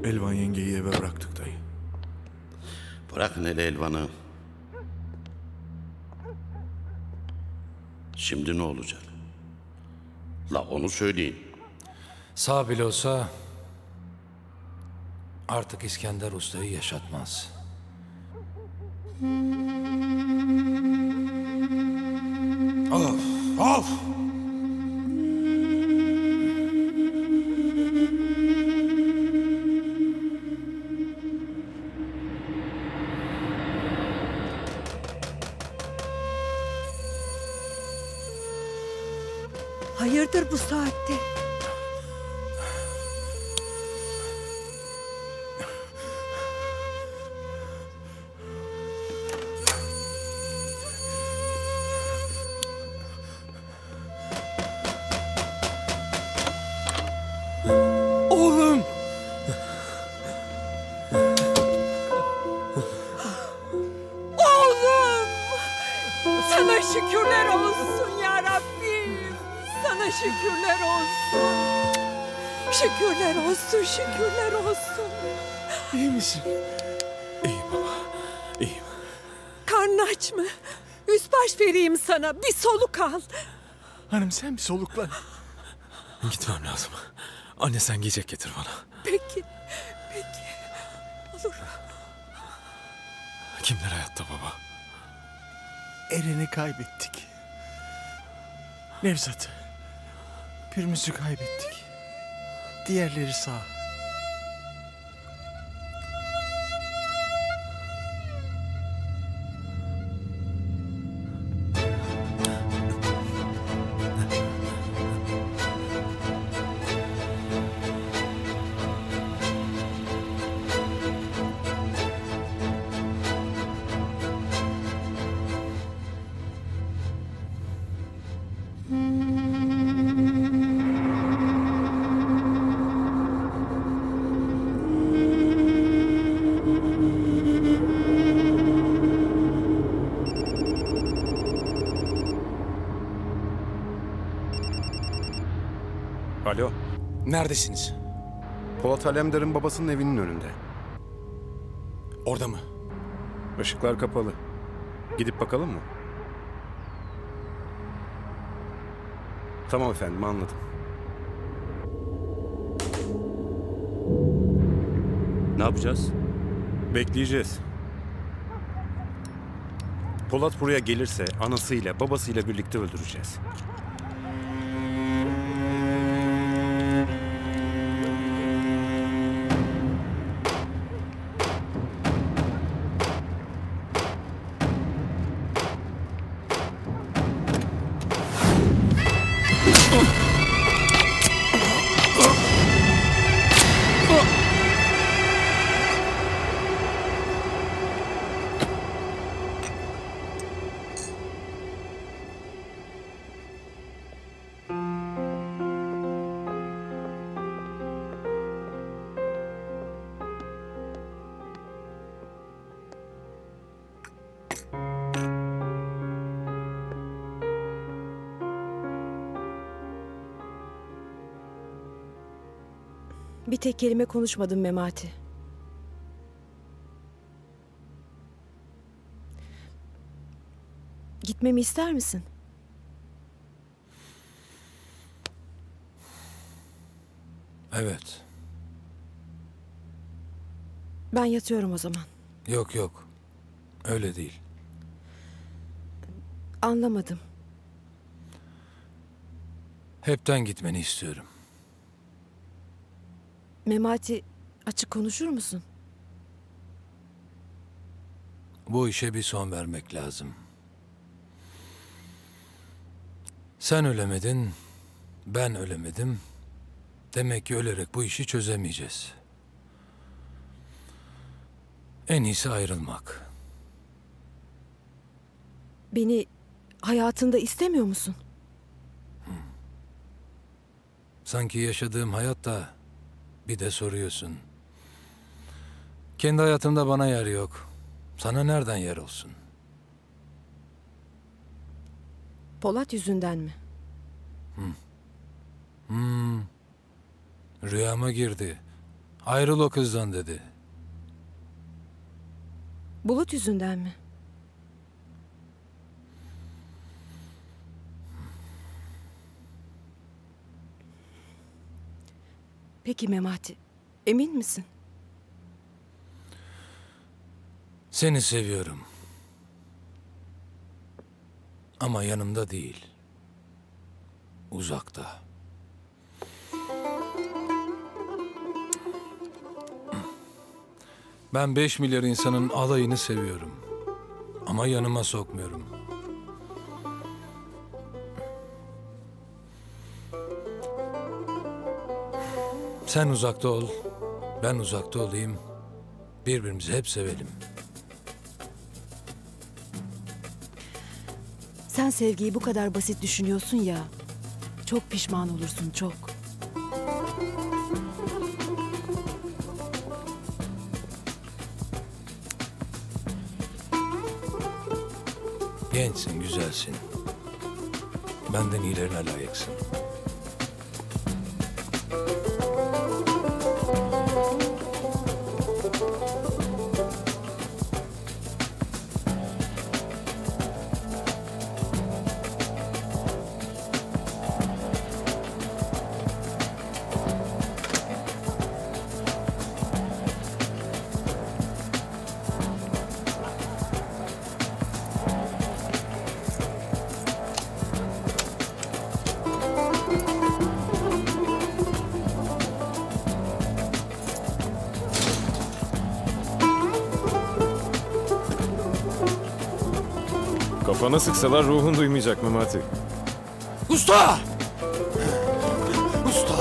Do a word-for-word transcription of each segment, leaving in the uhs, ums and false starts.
Elvan yengeyi eve bıraktık dayı. Bırakın hele Elvan'ı. Şimdi ne olacak? La onu söyleyin. Sağ bile olsa artık İskender Usta'yı yaşatmaz. Of! Of! Hayırdır bu saatte? Oğlum! Oğlum! Sana şükürler olsun ya Rabbim. Sana şükürler olsun. Şükürler olsun, şükürler olsun. İyi misin? İyiyim baba, iyiyim. Karnın aç mı? Üst baş vereyim sana, bir soluk al. Hanım sen bir soluklan. Gitmem lazım. Anne sen giyecek getir bana. Peki, peki. Olur. Kimler hayatta baba? Eren'i kaybettik. Nevzat'ı. Pürmüz'ü kaybettik. Diğerleri sağ. Alo. Neredesiniz? Polat Alemdar'ın babasının evinin önünde. Orada mı? Işıklar kapalı. Gidip bakalım mı? Tamam efendim, anladım. Ne yapacağız? Bekleyeceğiz. Polat buraya gelirse anasıyla babasıyla birlikte öldüreceğiz. Bir tek kelime konuşmadım Memati. Gitmemi ister misin? Evet. Ben yatıyorum o zaman. Yok yok. Öyle değil. Anlamadım. Hepten gitmeni istiyorum. Memati, açık konuşur musun? Bu işe bir son vermek lazım. Sen ölemedin, ben ölemedim. Demek ki ölerek bu işi çözemeyeceğiz. En iyisi ayrılmak. Beni hayatında istemiyor musun? Sanki yaşadığım hayatta bir de soruyorsun. Kendi hayatımda bana yer yok. Sana nereden yer olsun? Polat yüzünden mi? Hmm. Rüyama girdi. Ayrıl o kızdan dedi. Bulut yüzünden mi? Peki Memati, emin misin? Seni seviyorum. Ama yanımda değil. Uzakta. Ben beş milyar insanın alayını seviyorum. Ama yanıma sokmuyorum. Sen uzakta ol, ben uzakta olayım. Birbirimizi hep sevelim. Sen sevgiyi bu kadar basit düşünüyorsun ya. Çok pişman olursun, çok. Gençsin, güzelsin. Benden iyilerine layıksın. Kafana sıksalar ruhun duymayacak Memati. Usta! Usta!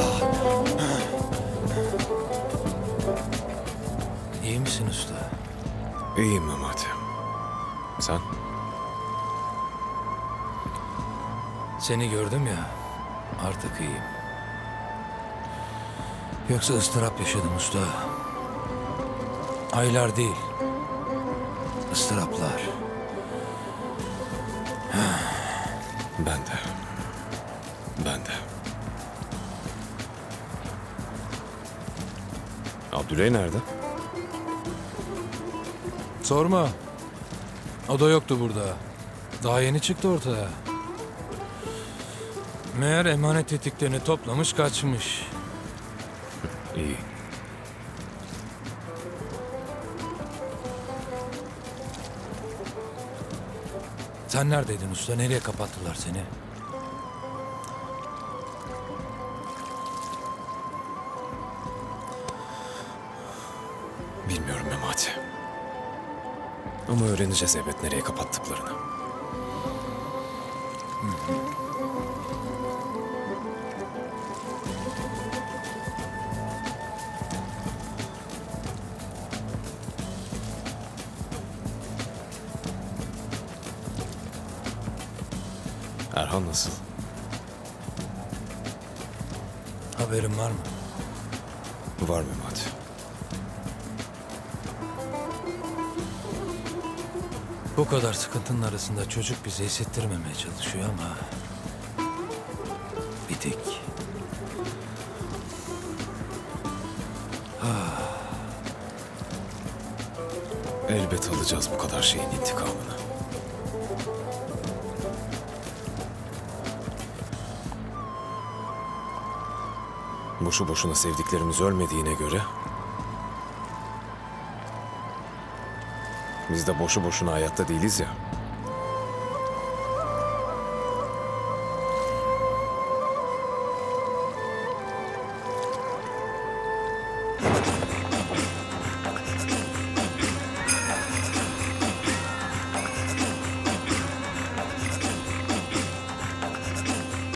İyi misin usta? İyiyim Memati. Sen? Seni gördüm ya, artık iyiyim. Yoksa ıstırap yaşadım usta. Aylar değil, ıstıraplar. Ben de. Ben de. Abdüley nerede? Sorma. O da yoktu burada. Daha yeni çıktı ortaya. Meğer emanet etiklerini toplamış kaçmış. İyi. Sen neredeydin usta? Nereye kapattılar seni? Bilmiyorum Memati. Ama öğreneceğiz elbet nereye kapattıklarını. Erhan nasıl? Haberin var mı? Var Memati. Bu kadar sıkıntının arasında çocuk bize hissettirmemeye çalışıyor ama... bitik. Elbet alacağız bu kadar şeyin intikamını. Boşu boşuna sevdiklerimiz ölmediğine göre... biz de boşu boşuna hayatta değiliz ya.